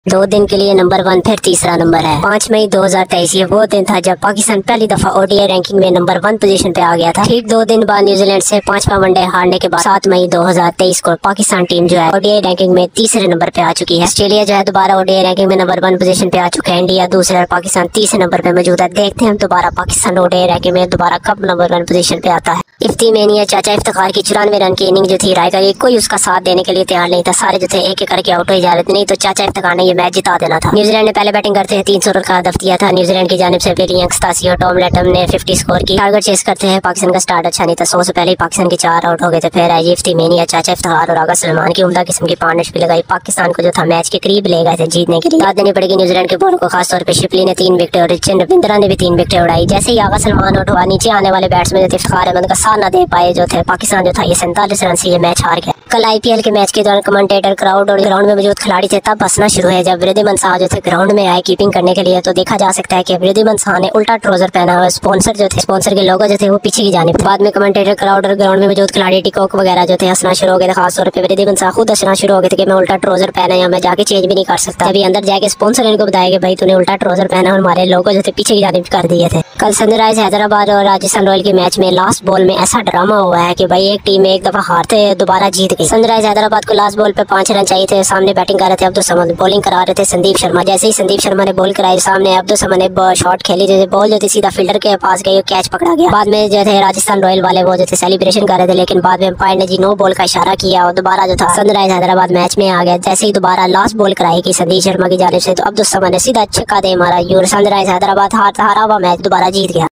दो दिन के लिए नंबर 1 फिर तीसरा नंबर है। 5 मई 2023 ये वो दिन था जब पाकिस्तान पहली दफा ओडीआई रैंकिंग में नंबर 1 पोजीशन पे आ गया था। ठीक 2 दिन बाद न्यूजीलैंड से 5वां वनडे हारने के बाद 7 मई 2023 को पाकिस्तान टीम जो है ओडीआई रैंकिंग में तीसरे नंबर पे आ चुकी है। ऑस्ट्रेलिया जो है दोबारा ओडीआई रैंकिंग में नंबर 1 पोजीशन पे आ चुका है। इंडिया दूसरे और पाकिस्तान तीसरे नंबर पे मौजूद है। देखते हैं हम दोबारा पाकिस्तान ओडीआई रैंकिंग में दोबारा कब नंबर 1 पोजीशन पे आता है। इफ्ती मेनिया चाचा इफ्तिखार की 94 रन की इनिंग जो थी राय का कोई उसका साथ देने के लिए तैयार नहीं था। सारे जो थे एक एक करके आउट हो जा रहे थे, नहीं तो चाचा इफ्तिखार ने ये मैच जिता देना था। न्यूजीलैंड ने पहले बैटिंग करते हैं 300 रन का हदफ दिया था। न्यूजीलैंड की जानिब से विलियम 87 और टॉम लेटम ने 50 स्कोर की। टारगेट चेस करते हैं। पाकिस्तान का स्टार्ट अच्छा नहीं था। 100 से पहले ही पाकिस्तान के 4 आउट हो गए थे। फिर आई इफ्ती मेनिया चाचा इफ्तिखार और आगा सलमान की उम्दा किस्म की पार्टनरशिप लगाई। पाकिस्तान को जो था मैच के करीब ले गए थे जीतने के लिए। दाद देनी पड़ेगी न्यूजीलैंड के बॉलर को, खासतौर पर शिपली ने 3 विकेट और रिचर्ड रविंद्रा ने भी 3 विकेट उड़ाई। जैसे ही आगा सलमान आउट हुआ, नीचे आने वाले बैट्समैन इफ्तिखार अहमद का साथ न दे पाए जो थे। पाकिस्तान जो था ये 47 रन से ये मैच हार गया। कल आईपीएल के मैच के दौरान कमेंटेटर, क्राउड और ग्राउंड में मौजूद खिलाड़ी थे तब हंसना शुरू है जब वृद्धिमान शाह जो थे ग्राउंड में आए कीपिंग करने के लिए। तो देखा जा सकता है कि वृद्धिमान शाह ने उल्टा ट्राउजर पहना हुआ। स्पॉन्सर जो थे, स्पॉन्सर के लोगो जो थे वो पीछे की जानिब। बाद में कमेंटेटर, क्राउड और ग्राउंड में मौजूद खिलाड़ी टिकॉक वगैरह जो थे हंसना शुरू हो गए थे। खासतौर पर वृद्धिमान शाह खुद हंसना शुरू हो गए थे कि मैं उल्टा ट्राउजर पहना या मैं जाके चेंज भी नहीं कर सकता। अभी अंदर जाके स्पॉन्सर इनको बताया कि भाई तूने उल्टा ट्राउजर पहना और हमारे लोगो जो थे पीछे की जानिब कर दिए थे। कल सनराइज हैदराबाद और राजस्थान रॉयल के मैच में लास्ट बॉल में ऐसा ड्रामा हुआ है कि भाई एक टीम एक दफा हारते दोबारा जीत गई। सनराइज हैदराबाद को लास्ट बॉल पे 5 रन चाहिए थे। सामने बैटिंग कर रहे थे अब्दुल समद, बॉलिंग करा रहे थे संदीप शर्मा। जैसे ही संदीप शर्मा ने बॉल कराई, सामने अब्दुल समद ने शॉट खेली, जैसे बॉल जो थी सीधा फील्डर के पास गई, कैच पकड़ा गया। बाद में जो थे राजस्थान रॉयल वाले वो जो थे सेलिब्रेशन कर रहे थे, लेकिन बाद में अंपायर ने जी नो बॉल का इशारा किया और दोबारा जो था सनराइज हैदराबाद मैच में आ गया। जैसे ही दोबारा लास्ट बॉल कराई की संदीप शर्मा की जानिब से, तो अब्दुल समद ने सीधा छक्का दे मारा। सनराइज हैदराबाद हारा हुआ मैच दोबारा जीत गया।